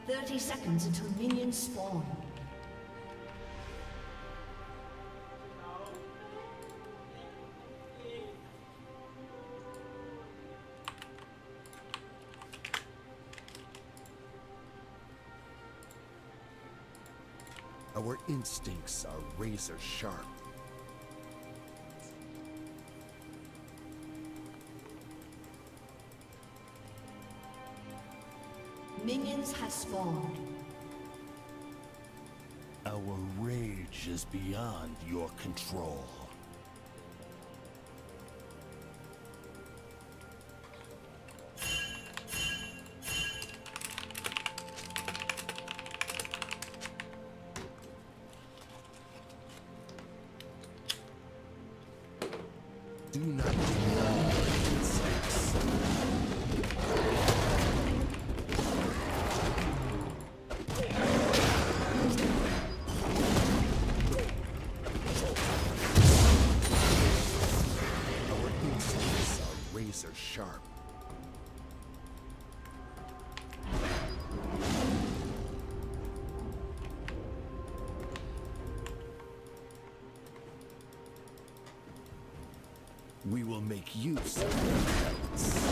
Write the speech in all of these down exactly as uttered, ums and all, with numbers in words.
thirty seconds until minions spawn. Our instincts are razor sharp. Minions have spawned. Our rage is beyond your control. Do not deny your instincts. Our instincts are razor sharp. We will make use of their talents.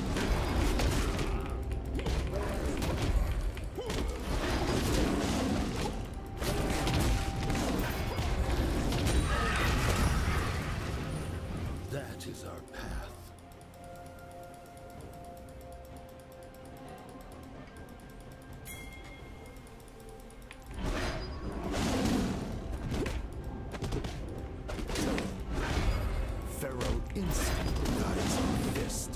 That is our path. Pharaoh instinct guides our fist.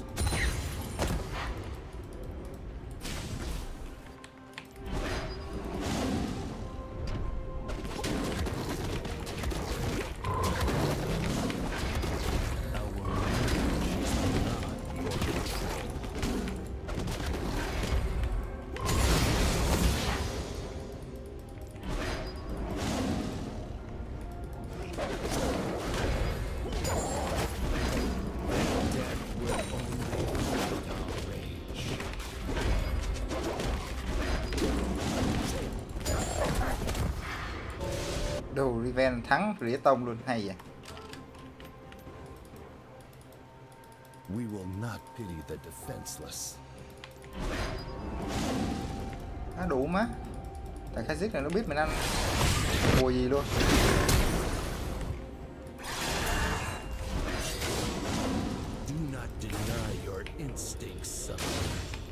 Đồ Riven thắng Rỉa Tông luôn, hay vậy. We will not pity the defenseless. Nó đủ má. Tại khai giết này nó biết mình ăn mùa gì luôn. Do not deny your instincts, son.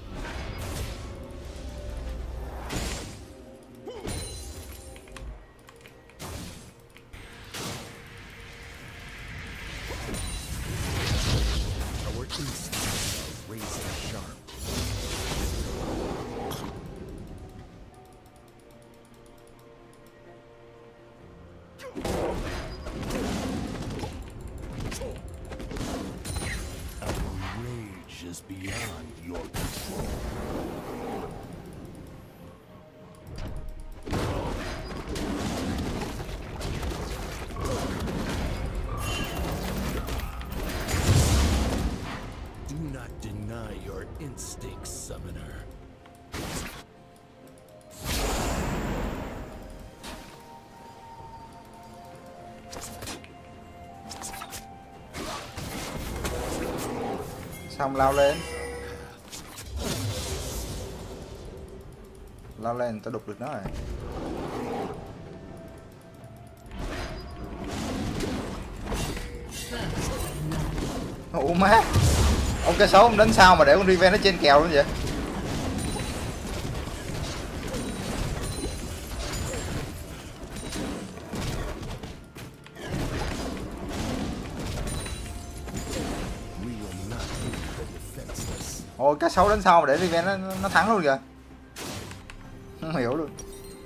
Beyond your control. Do not deny your instincts, summoner. Xong lao lên. Lao lên tao đục được nó rồi. Ủa má. Ông cái số ông đến sao mà để con Riven nó trên kèo luôn vậy? Ôi cá sấu đến sau mà để Riven nó, nó thắng luôn kìa. Không hiểu luôn.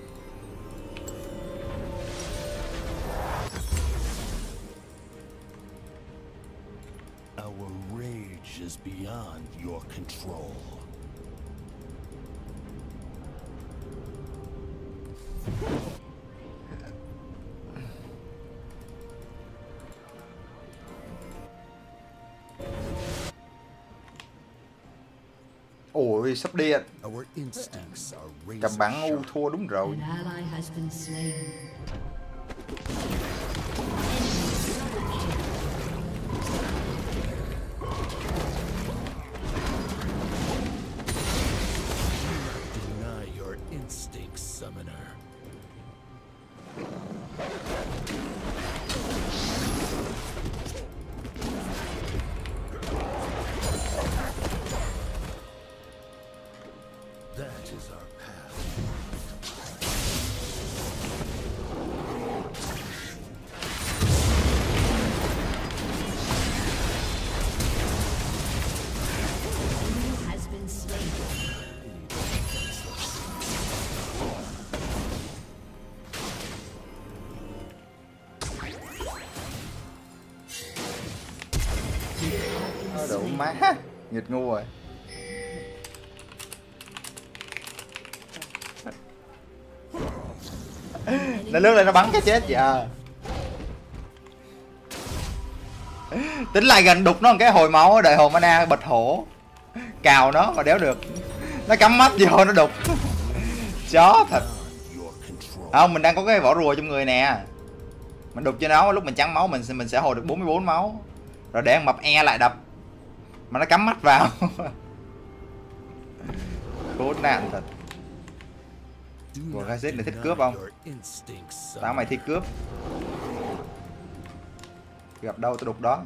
Our rage is beyond your control. Ôi sắp điện. Our instincts are Cầm razor bắn ngu sharp. thua đúng rồi. An ally has been slain. Deny your instincts, summoner. That is our path. Enemy has been slain. Nó đủ má. Nghịch ngu rồi. Nó lướt lên nó bắn cái chết giờ. Tính lại gần đục nó một cái hồi máu đợi hồn mana bật hổ. Cào nó mà đéo được. Nó cắm mắt vô nó đục. Chó thật. Không, mình đang có cái vỏ rùa trong người nè. Mình đục cho nó lúc mình trắng máu mình mình sẽ hồi được bốn mươi bốn máu. Rồi để thằng mập e lại đập. Mà nó cắm mắt vào. Khốn nạn thật. Ủa, cái này thích cướp không? Tao mày thích cướp. Gặp đâu tôi đục đó.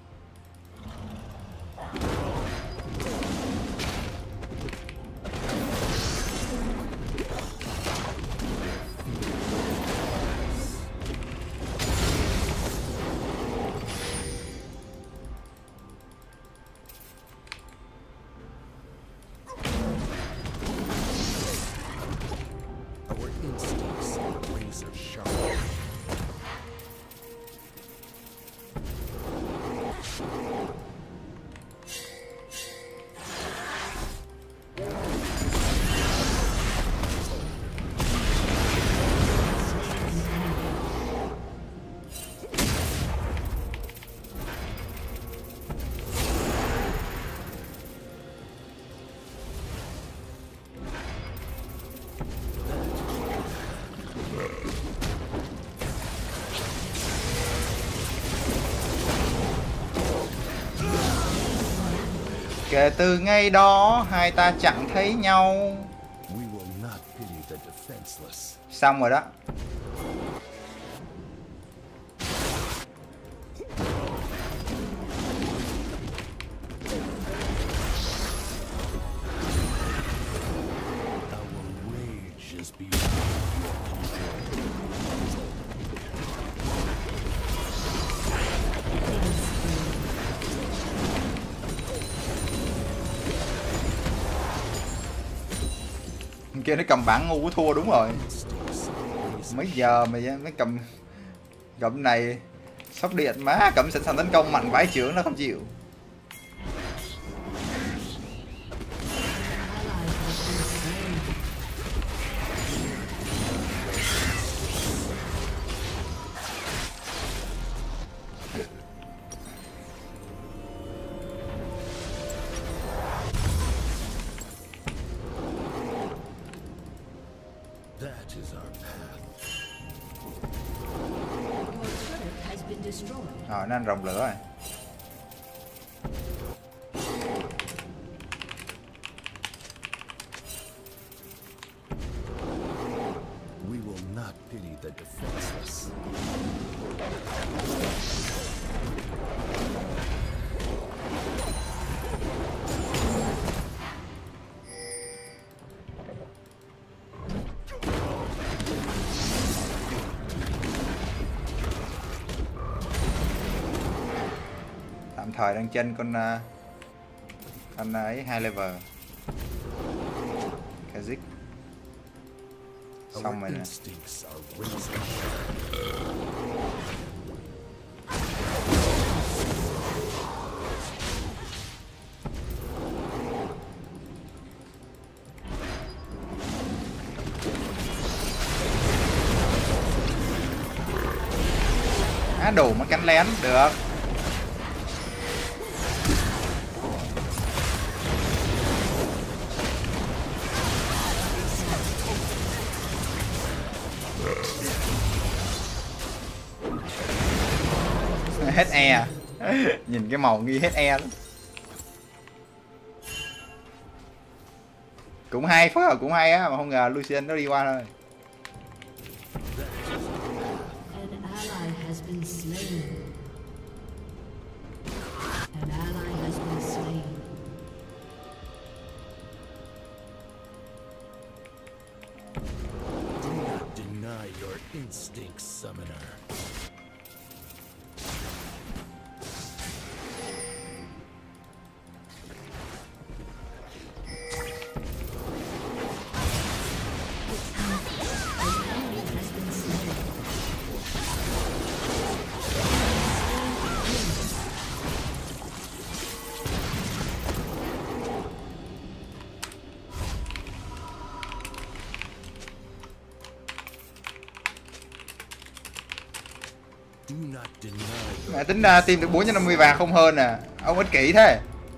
Our instincts are razor sharp. Kể từ ngày đó hai ta chẳng thấy nhau. We will not pity the defenseless. Xong rồi đó. Our rage is beyond your control. Kia nó cầm bản ngu thua đúng rồi. Mấy giờ mà mới cầm cầm này sóc điện má cầm sẵn sàng tấn công mạnh vãi chưởng nó không chịu. That is our path. Your turret has been destroyed. Rồi nó ăn rồng lửa rồi. We will not pity the defenseless. Tạm thời đang trên con uh, con uh, ấy hai level. Kazik. Xong Our rồi nè. instincts are razor sharp. Á đủ mà cắn lén được. Hết e. Nhìn cái màu nghi hết e lắm. Cũng hay, phối hợp cũng hay á, mà không ngờ Lucian nó đi qua thôi. An ally has been slain. An ally has been slain. Do not deny your instinct, summoner. Do not deny your Mẹ tính ra tìm được bốn trăm năm mươi vàng không hơn à. Ông ích kỷ thế.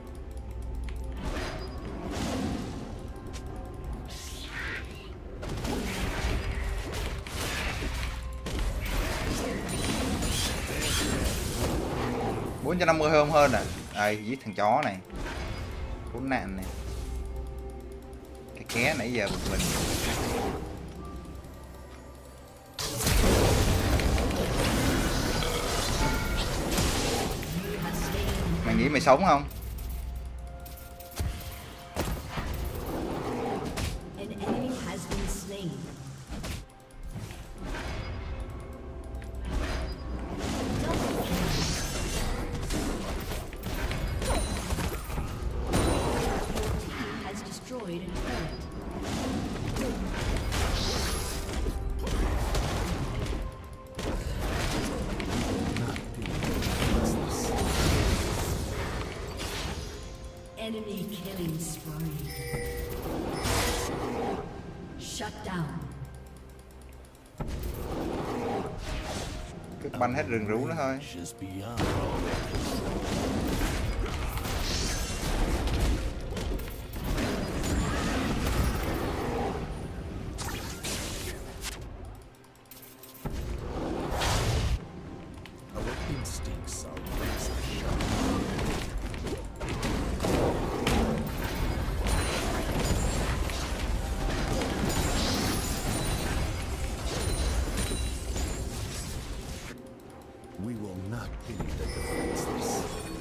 bốn trăm năm mươi không hơn à. Đây, giết thằng chó này. Khốn nạn này. Cái ké nãy giờ bực mình. Mày nghĩ mày sống không? An enemy has been slain. Double kill. Your team has destroyed a turret. Enemy killing spree. Shut down. Cứ banh hết rừng rú nó thôi. is beyond all. Our instincts are razor sharp. We will not pity the defenseless.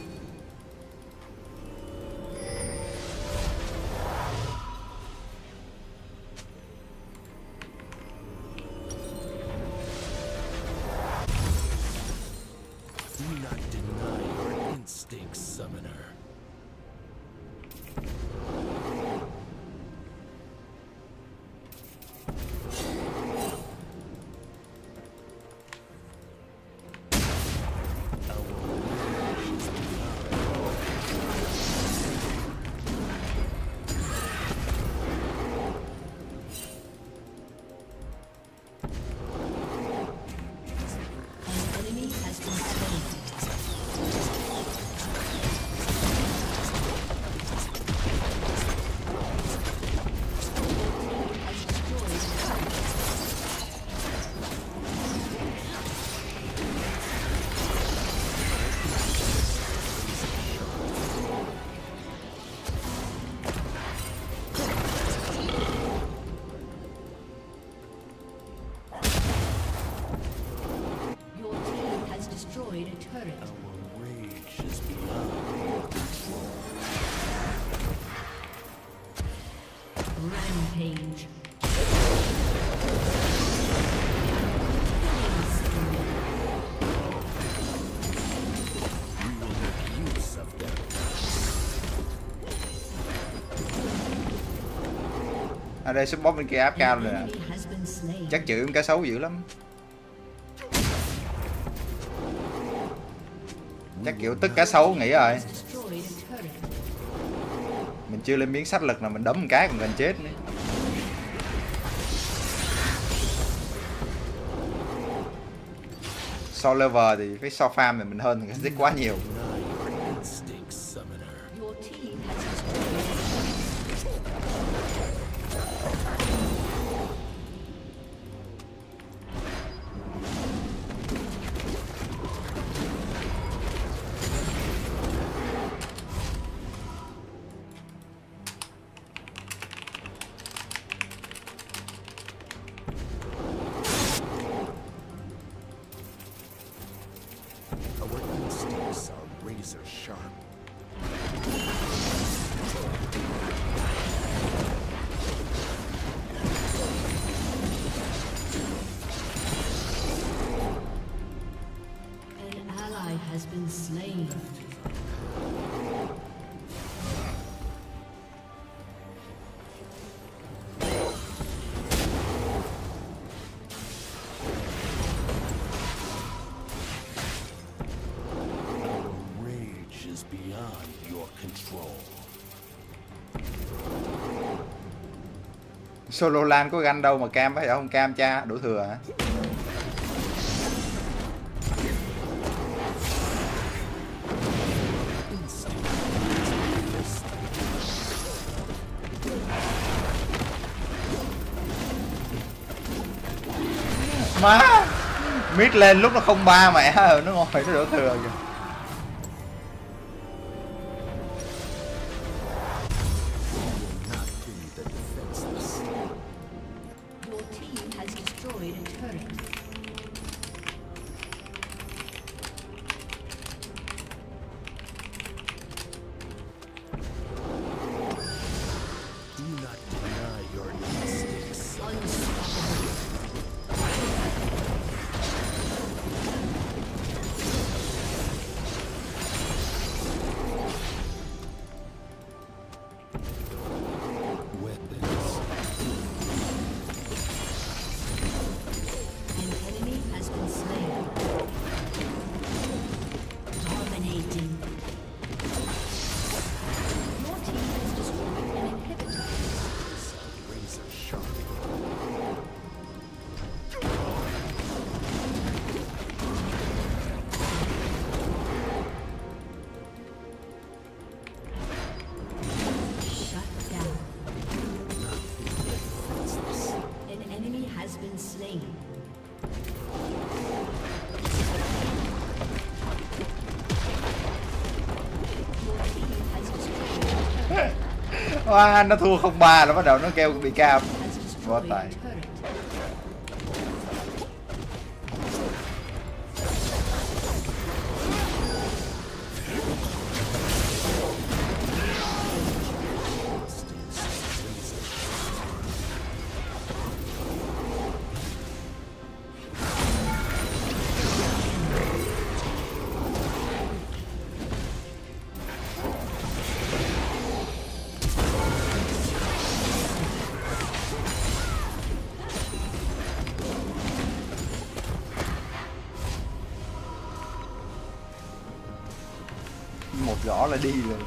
Do not deny your instincts, summoner. An enemy has been slain. Has destroyed a turret. Your team has destroyed a turret. Our rage is beyond your control. Rampage. We will make use of them. Ở đây support bên kia áp cao An rồi nè. enemy has been slain. Chắc chữ cá sấu dữ lắm. Chắc kiểu tức cá sấu nghĩ rồi. Destroyed a turret. Mình chưa lên miếng sách lực là mình đấm một cái còn gần chết nữa. So level thì cái so farm thì mình hơn thì giết quá nhiều. Deny your instincts, summoner. Your team has destroyed a turret. Solo lan có ganh đâu mà cam phải không? Cam cha đổ thừa hả? Má mid lên lúc nó không ba mẹ nó ngồi nó đổ thừa kìa. Wow, nó thua không ba nó bắt đầu nó kêu bị cam bó tay. Một gõ là đi rồi.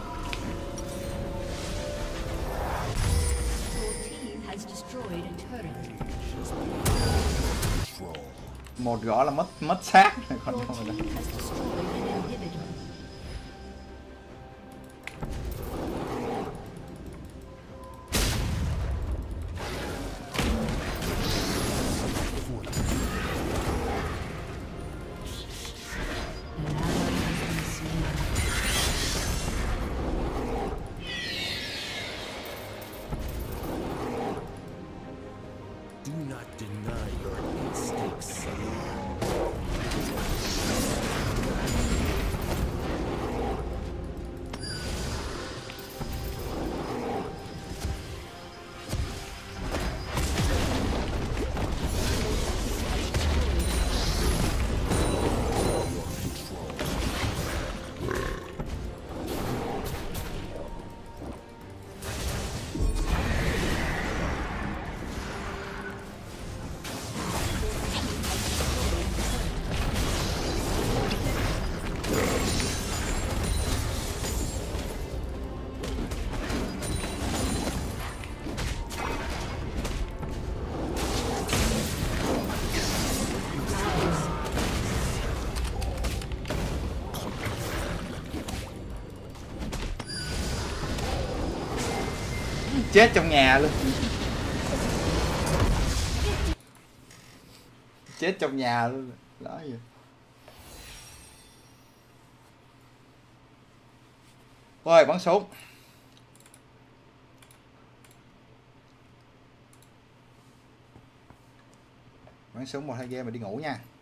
Một gõ là mất mất xác rồi còn không là. Do not deny your instincts, son. Chết trong nhà luôn. Chết trong nhà luôn. Đó gì. Ôi bắn súng. Bắn súng một hai game mà đi ngủ nha.